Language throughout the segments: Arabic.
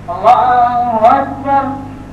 الله أكبر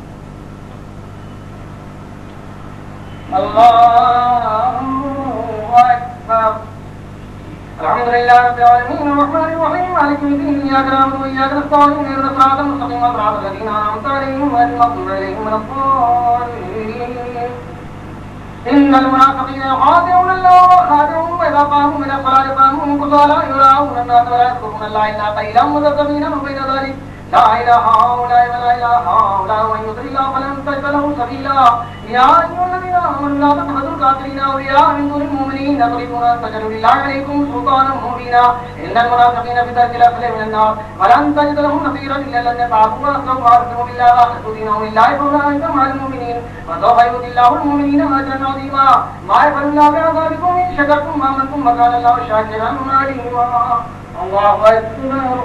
الله أكبر. الحمد لله رب العالمين الرحمن الرحيم مالك يوم الدين إياك نعبد وإياك نستعين اهدنا الصراط المستقيم صراط الذين أنعمت عليهم غير المغضوب عليهم ولا الضالين. إن المنافقين يخادعون الله وخادعهم وإذا قاموا من الصلاة قاموا كسالى يراءون الناس ولا يذكرون الله إلا قليلا مذبذبين وبين ذلك لا إله هؤلاء ولا إله هؤلاء ومن يضلل الله فلن تجد له سبيلا. يا أيها الذين آمنوا لا تتخذوا الكافرين أولياء من دون المؤمنين تريدون أن تجعلوا لله عليكم سلطانا مبينا. إن المنافقين في درك الأسفل من النار ولن تجد لهم نصيرا إلا الذين تعافوا وأصلحوا وأقسموا بالله وأخلصوا دينهم لله فأولئك مع المؤمنين وسوف يؤتي الله المؤمنين أجرا عظيما. ما يفعل الله بعذابكم إن شكرتم وآمنتم وكان الله شاكرا عليما. الله أكبر.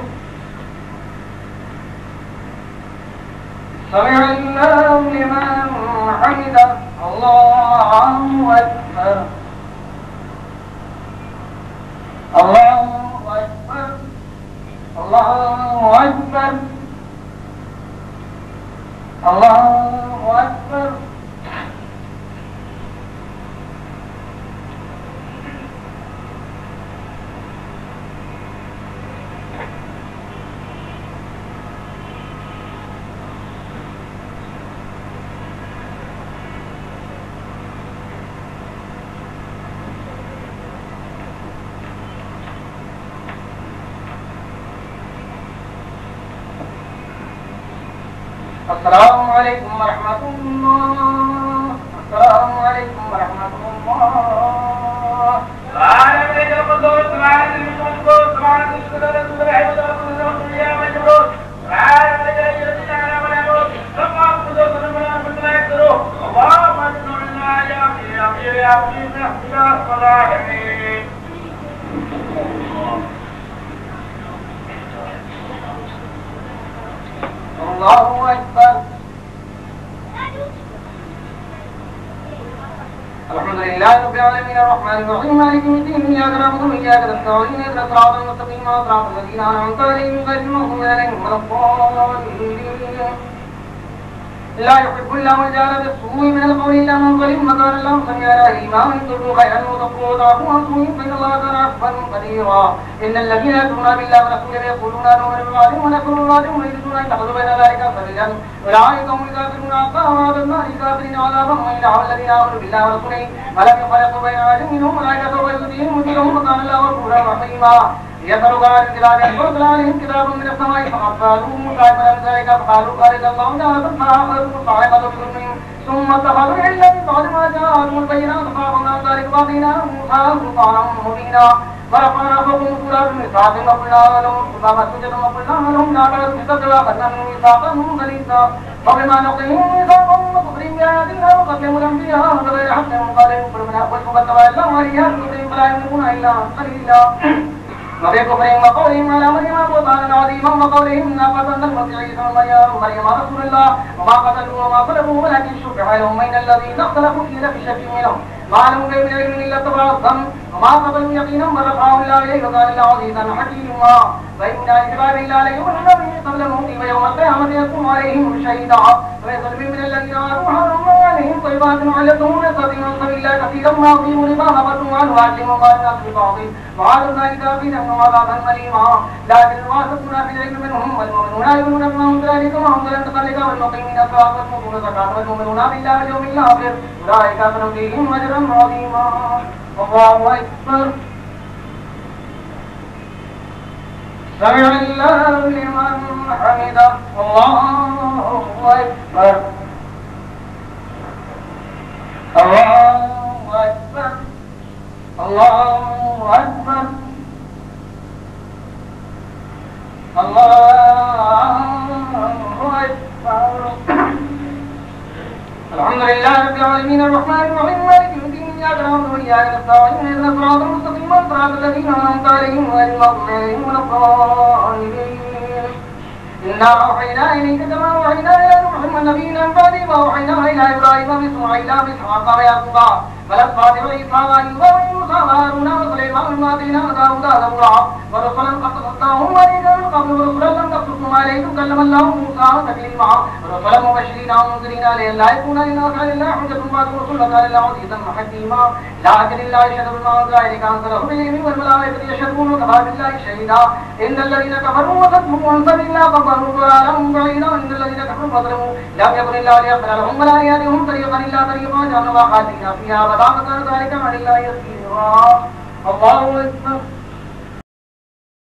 سمع الله لمن حمده. الله أكبر الله أكبر الله أكبر الله أكبر. السلام عليكم ورحمة الله. السلام عليكم ورحمة الله. سبحان الملك القدوس سبحان الملك القدوس سبحان الملك القدوس سبحان الملك القدوس يا مجبور سبحان الملك الذي على ملكوت سبحان القدوس سبحان الملك القدوس اللهم اجعل لنا يا أخي يا أخي يا الصالحين. الله أكبر. الحمد لله رب العالمين الرحمن الرحيم مالك يوم الدين إياك نعبد وإياك نستعين اهدنا الصراط المستقيم صراط الذين أنعمت عليهم غير المغضوب عليهم ولا الضالين. لا يحب الله الجار بالسوء من القول إلا من ظلم وكان الله سميعا عليما. وإن تبدوا خيرا وتخفوه وتعفوا عن سوء فإن الله كان عفوا قديرا. إن الذين يكفرون بالله ورسوله يقولون نؤمن ببعض ونكفر ببعض ويريدون أن يتخذوا بين ذلك سبيلا أولئك هم الكافرون حقا وعد الله الكافرين عذابا مهينا. والذين آمنوا بالله ورسوله ولم يفرقوا بين أحد منهم أولئك سوف يؤتيهم أجورهم وكان الله غفورا رحيما. يسألك عن الكتاب ينزل عليهم كتاب من السماء فأقبلوا مصائبا من ذلك فقالوا قال الله تعالى فأخذوا صاعقة بظلمهم ثم اتخذوا إلا من بعد ما جاءهم البينات فأخذنا ذلك وأعطيناهم موسى سلطانا مبينا. ورفعنا فوقهم طور بميثاق وقلنا لهم كتابا سجدا وقلنا لهم لا تعبدوا السجد وأخذنا منهم ميثاقا غليظا. فبما نقضهم ميثاقهم وكفرهم بآياتنا وقتلهم الأنبياء بغير حق وقالوا قلوبنا غلف بل تولوا عليها بكفرهم فلا يملكون إلا قليلا. وبكفرهم وقولهم على مريم بهتانا عظيما وقولهم ناقة المسيح عيسى مريم رسول الله وما قتلوه وما صلبوه ولكن شبه لهم بين الذين اختلفوا فيه لفي شك منهم ما لهم من علم الا اتباع الظن وما قتلوا يقينا بل رفعه الله اليه وكان الله عزيزا حكيما. وإن الكتاب الا ليؤمن به قبل موته ويوم القيامة يكون عليهم شهيدا. ويظلم من الذين آمنوا حرمنا عليهم طيبات وعلتهم ويستطيعون سبيل الله كثيرا ما أطيعوا ربا نبذوا عنه وعلموا ما الناس ببعض وعلى ذلك كافرا وعذابا أليما. لكن الراسخون في العلم منهم والمؤمنون يؤمنون بما أنزل إليك وما أنزل من قبلك والمقيمين الصلاة والمؤتون الزكاة والمؤمنون بالله واليوم الآخر أولئك سنؤتيهم أجرا عظيما. الله أكبر. سمع الله لمن حمده. الله أكبر الله أكبر الله أكبر الله أكبر. الحمد لله رب العالمين الرحمن الرحيم مالك يوم الدين إياك نعبد وإياك نستعين اهدنا الصراط المستقيم صراط الذين أنعمت عليهم غير المغضوب عليهم ولا الضالين. إنا أوحينا إليك كما أوحينا إلى نوح والنبيين من بعده وأوحينا إلى إبراهيم وإسماعيل وإسحاق ويعقوب والأسباط وعيسى وأيوب وموسى وهارون وسليمان وآتينا داود زبورا ورسلا قد قصصناهم عليك من قبل ورسلا لم نقصصهم عليك كلم الله موسى تكليما ورسلا مبشرين ومنذرين لئلا يكون للناس على الله حجة بعد الرسل وكان الله عزيزا حكيما لكن الله يشهد بما أنزل إليك أنزله بعلم والملائكة يشهدون وكفى بالله شهيدا إن الذين كفروا وصدوا عن سبيل الله قد ضلوا ضلالا بعيدا إن الذين كفروا وظلموا لم يكن الله ليغفر لهم ولا ليهديهم طريقا إلا طريقا جهنم خالدين فيها أبدا وكان ذلك عن الله يسيرا الله أكبر